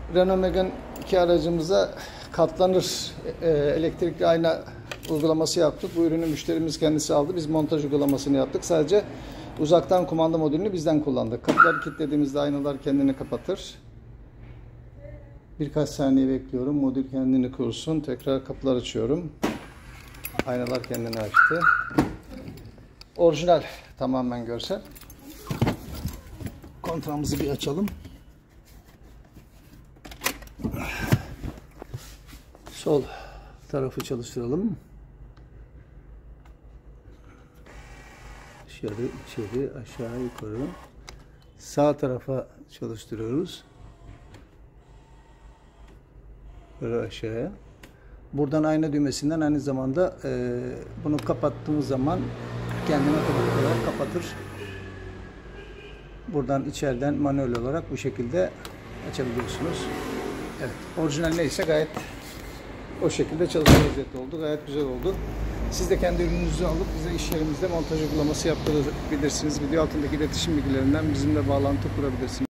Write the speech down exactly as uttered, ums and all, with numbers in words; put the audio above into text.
Renault Megane iki aracımıza katlanır e, elektrikli ayna uygulaması yaptık. Bu ürünü müşterimiz kendisi aldı. Biz montaj uygulamasını yaptık. Sadece uzaktan kumanda modülünü bizden kullandık. Kapıları kilitlediğimizde aynalar kendini kapatır. Birkaç saniye bekliyorum. Modül kendini kursun. Tekrar kapılar açıyorum. Aynalar kendini açtı. Orijinal, tamamen görsel. Kontağımızı bir açalım. Sol tarafı çalıştıralım. Dışarı, içeri, aşağı, yukarı. Sağ tarafa çalıştırıyoruz. Böyle aşağıya. Buradan ayna düğmesinden aynı zamanda e, bunu kapattığımız zaman kendine otomatik kapatır. Buradan içeriden manuel olarak bu şekilde açabiliyorsunuz. Evet, orijinal neyse gayet o şekilde çalışma vaziyette oldu. Gayet güzel oldu. Siz de kendi ürününüzü alıp bize iş yerimizde montaj uygulaması yaptırabilirsiniz. Video altındaki iletişim bilgilerinden bizimle bağlantı kurabilirsiniz.